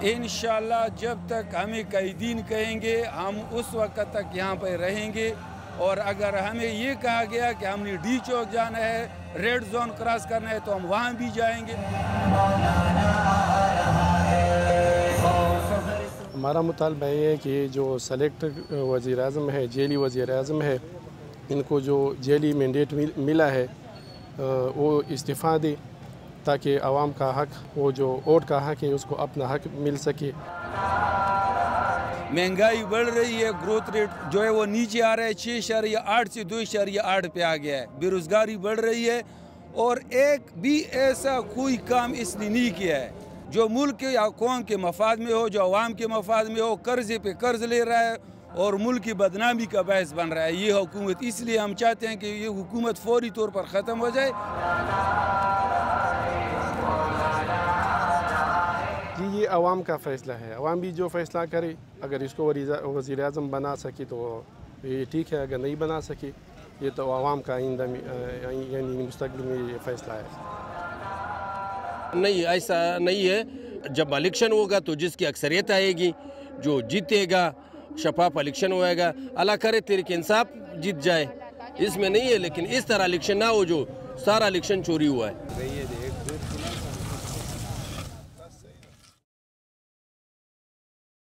इंशाअल्लाह जब तक हमें कैदीन कहेंगे हम उस वक्त तक यहाँ पर रहेंगे, और अगर हमें ये कहा गया कि हमने डी चौक जाना है, रेड जोन क्रॉस करना है, तो हम वहाँ भी जाएंगे। हमारा मुतालबा ये है कि जो सेलेक्ट वज़ीर-ए-आज़म है, जेली वज़ीर-ए-आज़म है, इनको जो जेली मैंडेट मिला है वो इस्तीफ़ा दे, ताकि आवाम का हक, वो जो वोट का हक है, उसको अपना हक मिल सके। महंगाई बढ़ रही है, ग्रोथ रेट जो है वो नीचे आ रहा है, 6.8 से 2.8 पे आ गया है। बेरोज़गारी बढ़ रही है, और एक भी ऐसा कोई काम इसने नहीं किया है जो मुल्क या कौम के मफाद में हो, जो अवाम के मफाद में हो। कर्ज़े पे कर्ज़ ले रहा है और मुल्क की बदनामी का बायस बन रहा है ये हुकूमत। इसलिए हम चाहते हैं कि ये हुकूमत फौरी तौर पर ख़त्म हो जाए। जी, ये अवाम का फ़ैसला है, अवाम भी जो फ़ैसला करे, अगर इसको वज़ीर-ए-आज़म बना सके तो ये ठीक है, अगर नहीं बना सके ये तो अवाम का आइंदा यानी मुस्तक़बिल में ये फ़ैसला है। नहीं, ऐसा नहीं है। जब इलेक्शन होगा तो जिसकी अक्सरियत आएगी, जो जीतेगा, शफाफ इलेक्शन होएगा, अल्लाह करे तहरीक इंसाफ जीत जाए, इसमें नहीं है। लेकिन इस तरह इलेक्शन ना हो जो सारा इलेक्शन चोरी हुआ है।